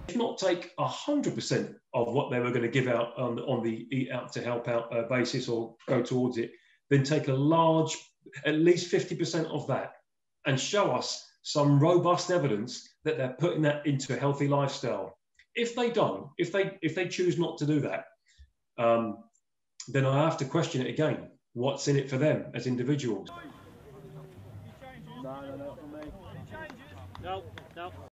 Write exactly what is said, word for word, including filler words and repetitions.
if not take one hundred percent of what they were going to give out on, on the Eat Out to Help Out uh, basis or go towards it, then take a large, at least fifty percent of that and show us some robust evidence that they're putting that into a healthy lifestyle. If they don't, if they, if they choose not to do that, um, then I have to question it again. What's in it for them as individuals? No, no, no, for me. No, no.